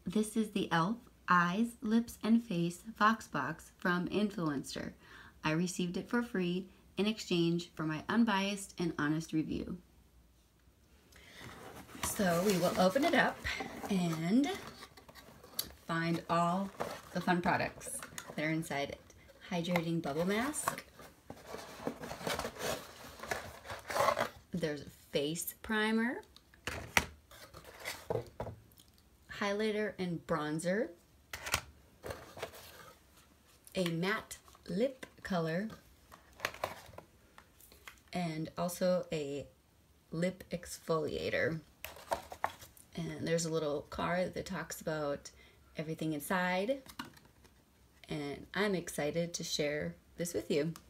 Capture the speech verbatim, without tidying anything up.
This is the e l f Eyes, Lips, and Face VoxBox from Influencer. I received it for free in exchange for my unbiased and honest review. So we will open it up and find all the fun products that are inside it. Hydrating bubble mask. There's a face primer, highlighter and bronzer, a matte lip color, and also a lip exfoliator. And there's a little card that talks about everything inside, and I'm excited to share this with you.